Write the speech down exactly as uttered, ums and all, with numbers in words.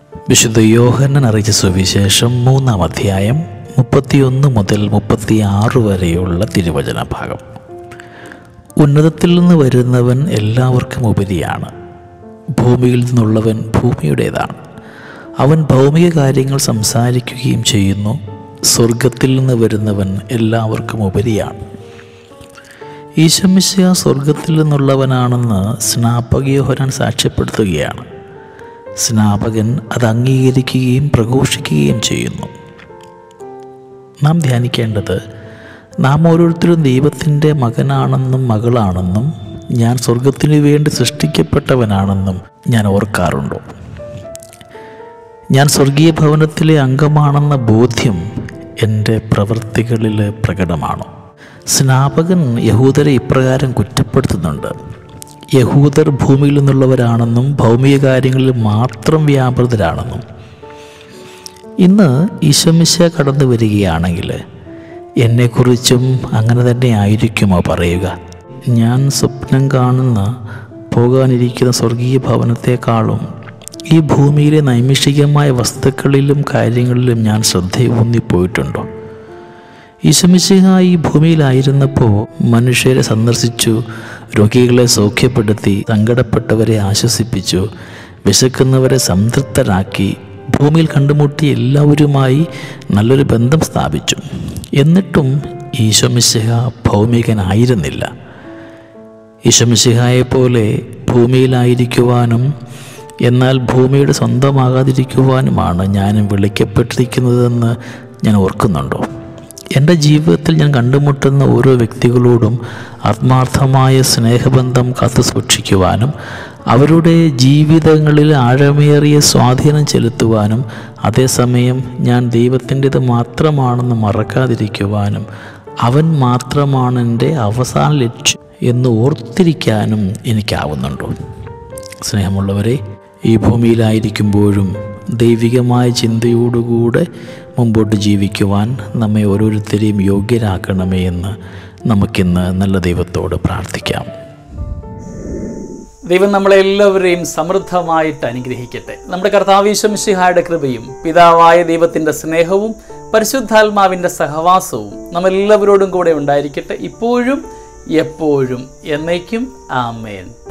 വിശുദ്ധ യോഹന്നാൻ അറിയിച്ച സുവിശേഷം മൂന്നാം അധ്യായം മുപ്പത്തിയൊന്ന് മുതൽ മുപ്പത്തിയാറ് വരെയുള്ള തിരുവചന ഭാഗം. ഉന്നതത്തിൽ നിന്ന് വരുന്നവൻ എല്ലാവർക്കും ഉപരിയാണ്. ഭൂമിയിൽ നിന്നുള്ളവൻ ഭൂമിയുടേതാണ്. അവൻ ഭൗമിക കാര്യങ്ങൾ സംസാരിക്കുകയും ചെയ്യുന്നു. സ്വർഗത്തിൽ നിന്ന് വരുന്നവൻ എല്ലാവർക്കും ഉപരിയാണ്. ഈശോ മിശിഹാ സ്വർഗത്തിൽ നിന്നുള്ളവനാണെന്ന് സ്നാപക യോഹന്നാൻ സാക്ഷ്യപ്പെടുത്തുകയാണ്. സ്നാപകൻ അത് അംഗീകരിക്കുകയും പ്രഘോഷിക്കുകയും ചെയ്യുന്നു. നാം ധ്യാനിക്കേണ്ടത്, നാം ഓരോരുത്തരും ദൈവത്തിൻ്റെ മകനാണെന്നും മകളാണെന്നും ഞാൻ സ്വർഗത്തിനു വേണ്ടി സൃഷ്ടിക്കപ്പെട്ടവനാണെന്നും ഞാൻ ഓർക്കാറുണ്ടോ? ഞാൻ സ്വർഗീയ ഭവനത്തിലെ അംഗമാണെന്ന ബോധ്യം എൻ്റെ പ്രവൃത്തികളിൽ പ്രകടമാണോ? സ്നാപകൻ യഹൂദരെ ഇപ്രകാരം കുറ്റപ്പെടുത്തുന്നുണ്ട്: യഹൂദർ ഭൂമിയിൽ നിന്നുള്ളവരാണെന്നും ഭൗമിക കാര്യങ്ങളിൽ മാത്രം വ്യാപൃതരാണെന്നും. ഇന്ന് ഈശോ മിശിഹാ കടന്നു വരികയാണെങ്കിൽ എന്നെക്കുറിച്ചും അങ്ങനെ തന്നെ ആയിരിക്കുമോ പറയുക? ഞാൻ സ്വപ്നം കാണുന്ന പോകാനിരിക്കുന്ന സ്വർഗീയ ഭവനത്തെക്കാളും ഈ ഭൂമിയിലെ നൈമിഷികമായ വസ്തുക്കളിലും കാര്യങ്ങളിലും ഞാൻ ശ്രദ്ധയൂന്നിപ്പോയിട്ടുണ്ടോ? ഈശോ മിശിഹാ ഈ ഭൂമിയിലായിരുന്നപ്പോൾ മനുഷ്യരെ സന്ദർശിച്ചു, രോഗികളെ സൗഖ്യപ്പെടുത്തി, സങ്കടപ്പെട്ടവരെ ആശ്വസിപ്പിച്ചു, വിശക്കുന്നവരെ സംതൃപ്തരാക്കി, ഭൂമിയിൽ കണ്ടുമുട്ടി എല്ലാവരുമായി നല്ലൊരു ബന്ധം സ്ഥാപിച്ചു. എന്നിട്ടും ഈശോ മിശിഹാ ഭൗമികനായിരുന്നില്ല. ഈശോ മിശിഹായെപ്പോലെ ഭൂമിയിലായിരിക്കുവാനും എന്നാൽ ഭൂമിയുടെ സ്വന്തമാകാതിരിക്കുവാനുമാണ് ഞാനും വിളിക്കപ്പെട്ടിരിക്കുന്നതെന്ന് ഞാൻ ഓർക്കുന്നുണ്ടോ? എൻ്റെ ജീവിതത്തിൽ ഞാൻ കണ്ടുമുട്ടുന്ന ഓരോ വ്യക്തികളോടും ആത്മാർത്ഥമായ സ്നേഹബന്ധം കാത്തു സൂക്ഷിക്കുവാനും അവരുടെ ജീവിതങ്ങളിൽ ആഴമേറിയ സ്വാധീനം ചെലുത്തുവാനും അതേസമയം ഞാൻ ദൈവത്തിൻ്റേത് മാത്രമാണെന്ന് മറക്കാതിരിക്കുവാനും അവൻ മാത്രമാണ് എൻ്റെ അവസാന ലക്ഷ്യം എന്ന് ഓർത്തിരിക്കാനും എനിക്കാവുന്നുണ്ടോ? സ്നേഹമുള്ളവരെ, ഈ ഭൂമിയിലായിരിക്കുമ്പോഴും ദൈവികമായ ചിന്തയോടുകൂടെ മുമ്പോട്ട് ജീവിക്കുവാൻ നമ്മെ ഓരോരുത്തരെയും യോഗ്യരാക്കണമേ എന്ന് നമുക്കിന്ന് നല്ല ദൈവത്തോട് പ്രാർത്ഥിക്കാം. ദൈവം നമ്മളെല്ലാവരെയും സമൃദ്ധമായിട്ട് അനുഗ്രഹിക്കട്ടെ. നമ്മുടെ കർത്താവ് ഈശോ മിശിഹായുടെ കൃപയും പിതാവായ ദൈവത്തിൻ്റെ സ്നേഹവും പരിശുദ്ധാത്മാവിൻ്റെ സഹവാസവും നമ്മെല്ലാവരോടും കൂടെ ഉണ്ടായിരിക്കട്ടെ, ഇപ്പോഴും എപ്പോഴും എന്നേക്കും. ആമേൻ.